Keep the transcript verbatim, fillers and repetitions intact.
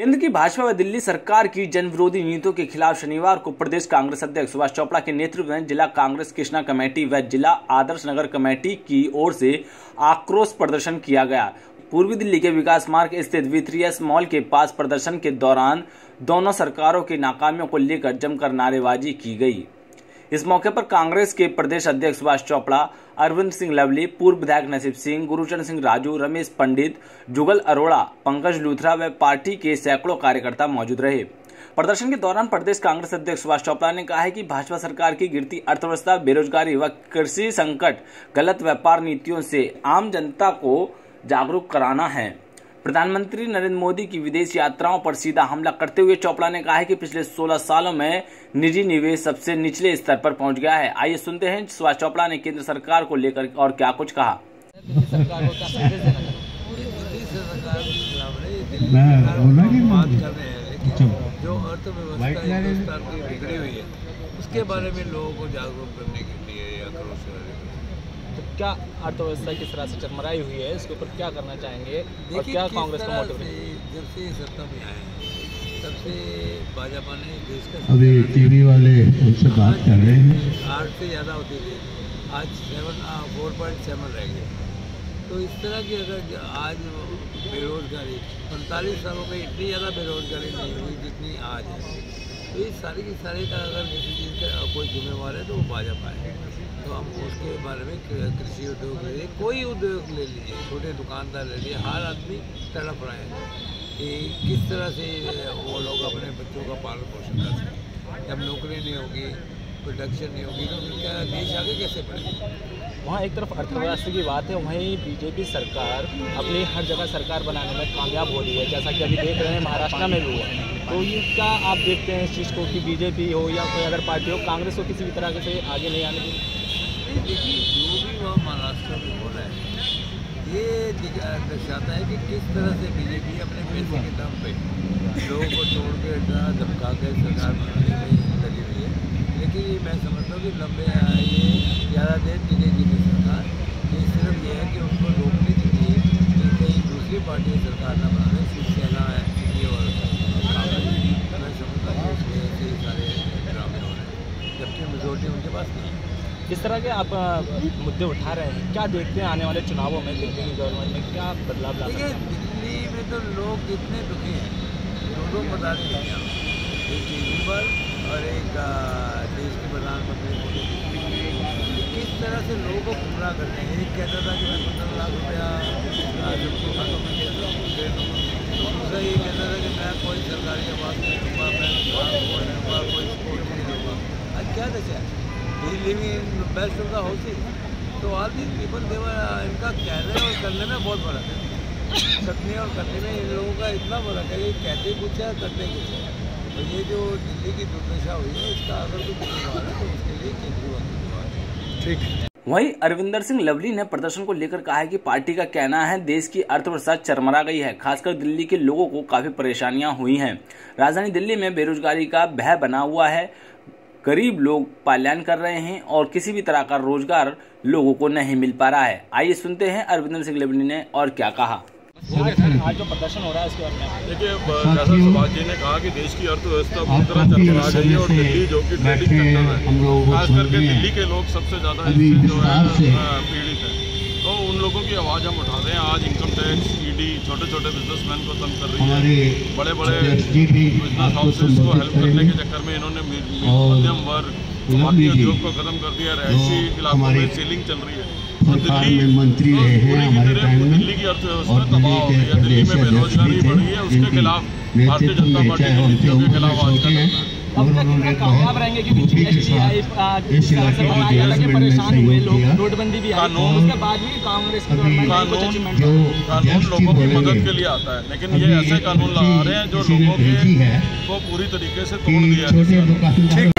केंद्र की भाजपा व दिल्ली सरकार की जन विरोधी नीतियों के खिलाफ शनिवार को प्रदेश कांग्रेस अध्यक्ष सुभाष चोपड़ा के नेतृत्व में जिला कांग्रेस कृष्णा कमेटी व जिला आदर्श नगर कमेटी की ओर से आक्रोश प्रदर्शन किया गया। पूर्वी दिल्ली के विकास मार्ग स्थित वी थ्री एस मॉल के पास प्रदर्शन के दौरान दोनों सरकारों की नाकामियों को लेकर जमकर नारेबाजी की गई। इस मौके पर कांग्रेस के प्रदेश अध्यक्ष सुभाष चोपड़ा, अरविंद सिंह लवली, पूर्व विधायक नसीब सिंह, गुरुचरण सिंह राजू, रमेश पंडित, जुगल अरोड़ा, पंकज लूथरा व पार्टी के सैकड़ों कार्यकर्ता मौजूद रहे। प्रदर्शन के दौरान प्रदेश कांग्रेस अध्यक्ष सुभाष चोपड़ा ने कहा है कि भाजपा सरकार की गिरती अर्थव्यवस्था, बेरोजगारी व कृषि संकट, गलत व्यापार नीतियों से आम जनता को जागरूक कराना है। प्रधानमंत्री नरेंद्र मोदी की विदेश यात्राओं पर सीधा हमला करते हुए चोपड़ा ने कहा है कि पिछले सोलह सालों में निजी निवेश सबसे निचले स्तर पर पहुंच गया है। आइए सुनते हैं सुभाष चोपड़ा ने केंद्र सरकार को लेकर और क्या कुछ कहा। सरकार को क्या संदेश देना चाहते हैं? जो अर्थव्यवस्था हिंदुस्तान की बिगड़ी हुई है उसके बारे में लोगों को जागरूक करने के लिए आक्रोश कर रहे हैं। तो क्या अर्थव्यवस्था किस तरह से चरमराई हुई है, इसके ऊपर क्या करना चाहेंगे और क्या कांग्रेस का मोटिव है? जब से सत्ता में आए तब से भाजपा ने देश का अभी टीवी वाले उनसे बात कर रहे हैं, आठ से ज़्यादा होती थी, आज सेवन फोर पॉइंट सेवन रह गए। तो इस तरह की अगर आज बेरोजगारी पैंतालीस सालों में इतनी ज़्यादा बेरोजगारी नहीं हुई जितनी आज है, तो ये सारी की सारी का अगर किसी चीज़ का कोई जिम्मेवार है तो वो भाजपा है। तो हम उसके बारे में कृषि उद्योग ले लीजिए, कोई उद्योग ले लीजिए, छोटे दुकानदार ले लीजिए, हर आदमी तड़प रहे हैं कि किस तरह से वो लोग अपने बच्चों का पालन पोषण कर सकें। जब नौकरी नहीं होगी, प्रोडक्शन नहीं होगी, तो फिर क्या देश आगे कैसे बढ़ेगा? वहाँ एक तरफ अर्थव्यवस्था की बात है, वहीं बीजेपी सरकार अपनी हर जगह सरकार बनाने में कामयाब हो रही है, जैसा कि अभी देख रहे हैं महाराष्ट्र में भी हुआ। तो ये क्या आप देखते हैं इस चीज़ को कि बीजेपी हो या कोई अदर पार्टी हो, कांग्रेस को किसी भी तरह से आगे नहीं आने की? देखिए, जो भी वहाँ महाराष्ट्र में हो रहा है ये दर्शाता है कि किस तरह से बीजेपी अपने पैसे के दम पे लोगों को छोड़ के धमका के सरकार बनाने में लगी हुई है। लेकिन ये मैं समझता हूँ कि लंबे ये ज़्यादा देर टिकेगी नहीं सरकार। ये सिर्फ ये है कि उनको रोकने के लिए कि कहीं दूसरी पार्टी सरकार न बना रहे, शिवसेना है और कांग्रेस। मैं समझता हूँ उस वजह से सारे ड्रामे हो रहे हैं, जबकि मेजोरिटी उनके पास नहीं है। किस तरह के आप मुद्दे उठा रहे हैं, क्या देखते हैं आने वाले चुनावों में दिल्ली की गवर्नमेंट में क्या बदलाव ला सकते हैं? दिल्ली में तो लोग कितने दुखी हैं, दोनों बता दें, एक केजरीवाल और एक देश के प्रधानमंत्री मोदी। किस तरह से लोगों को गुमराह करते हैं। एक कहता था कि मैं पंद्रह लाख रुपया सबको खातों में दे दूँगा, दूसरा ये कहता था कि मैं कोई सरकारी आवास नहीं दूँगा, मैं कोई स्कूल नहीं दूँगा। आज क्या दशा है? He living best of the houses. तो ऑल दीज पीपल देवर, इनका कहने और करने में बहुत फर्क है। करने और करने में इन लोगों का इतना फर्क है कि कहते कुछ है, करते कुछ है। तो ये जो दिल्ली की दुर्दशा हुई है, इसका अगर कोई जिम्मेवार है तो उसके लिए केजरीवाल जिम्मेवार है। ठीक है। वहीं अरविंदर सिंह लवली ने प्रदर्शन को लेकर कहा है कि पार्टी का कहना है देश की अर्थव्यवस्था चरमरा गई है, खासकर दिल्ली के लोगों को काफी परेशानियां हुई हैं। राजधानी दिल्ली में बेरोजगारी का भय बना हुआ है, गरीब लोग पलायन कर रहे हैं और किसी भी तरह का रोजगार लोगों को नहीं मिल पा रहा है। आइए सुनते हैं अरविंदर सिंह लवली ने और क्या कहा। आज जो प्रदर्शन हो रहा है इसके बारे में देखिए, जैसा सुभाष जी ने कहा कि देश की अर्थव्यवस्था पूरी तरह चरमरा गई है और दिल्ली जो कि ट्रेडिंग सेक्टर है, खास करके दिल्ली के लोग सबसे ज़्यादा इससे जो है पीड़ित है। तो उन लोगों की आवाज़ हम उठा रहे हैं। आज इनकम टैक्स, ईडी छोटे छोटे बिजनेसमैन को तंग कर रही है, बड़े बड़े बिजनेस हाउसेस को हेल्प करने के चक्कर में इन्होंने मध्यम वर्ग, बाकी उद्योग को खत्म कर दिया। रहायशी इलाकों में सीलिंग चल रही है। तो दिल्ली मंत्री रहे हैं हमारे टाइम में, दिल्ली की अर्थव्यवस्था तबाह हो गई है, दिल्ली में बेरोजगारी बढ़ी है। उसके खिलाफ भारतीय जनता पार्टी की नीतियों के खिलाफ आज का अब तक कामयाब रहेंगे क्योंकि जीएसटी आई, परेशान हुए लोग, नोटबंदी भी आई, उसके बाद भी कांग्रेस की गवर्नमेंट कानून कानून लोगों की मदद के लिए आता है, लेकिन ये ऐसे कानून ला रहे हैं जो लोगों के को पूरी तरीके से तोड़ दिया है।